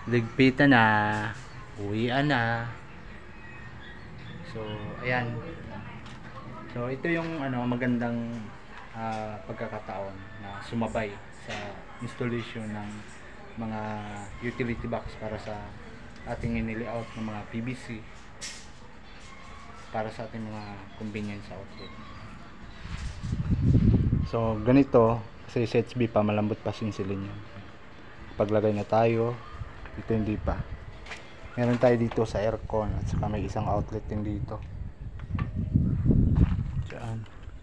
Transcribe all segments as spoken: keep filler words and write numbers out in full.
ligpitan na, uwian na. So ayan, so ito yung ano magandang uh, pagkakataon na sumabay sa installation ng mga utility box para sa ating in-layout ng mga P V C para sa ating mga convenience outlet. So ganito kasi sa H B pa malambot pa sinsilin yan. Paglagay na tayo dito, hindi pa. Meron tayo dito sa aircon at saka may isang outlet din dito. Diyan.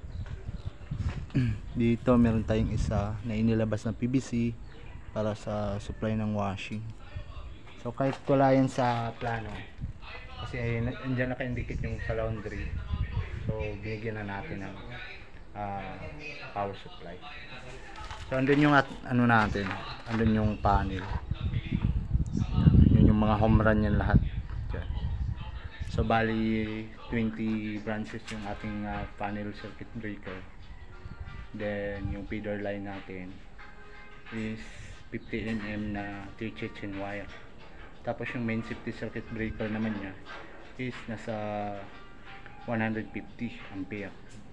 Dito meron tayong isa na inilabas na P V C para sa supply ng washing. So kahit wala yan sa plano kasi andyan naka-indicate yung sa laundry, so binigyan na natin ng uh, power supply. So andun yung at, ano natin, andun yung panel, yun yung mga home run yan lahat dyan. So bali twenty branches yung ating uh, panel circuit breaker, then yung feeder line natin is fifty millimeter na three Chechen wire. Tapos yung main safety circuit breaker naman niya is nasa one hundred fifty ampere.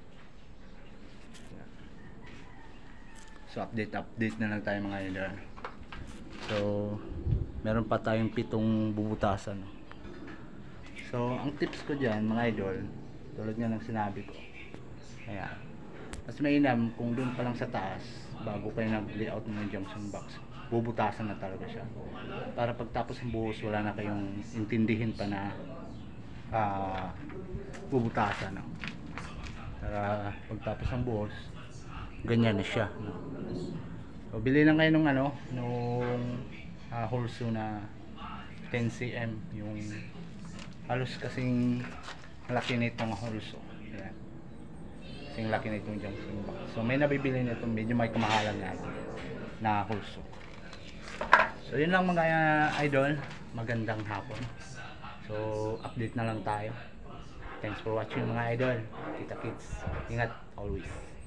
So update update na lang tayo mga idol. So meron pa tayong pitong bubutasan. So ang tips ko dyan mga idol, tulad nga ng sinabi ko, ayan, mas mainam kung doon pa lang sa taas bago kayo nag-layout ng junction box, bubutasan na talaga siya para pagtapos ng buhos wala na kayong intindihin pa na uh, bubutasan, no? Para pagtapos ng buhos ganyan na siya, no? So bili lang kayo nung ano nung uh, holso na ten centimeters, yung halos kasing laki nitong holso. Ayan, kasing laki nitong junction box. So may nabibili nito, medyo may kamahalan natin na holso. So yun lang mga uh, idol, magandang hapon. So update na lang tayo. Thanks for watching mga idol. Kita Kids, ingat always.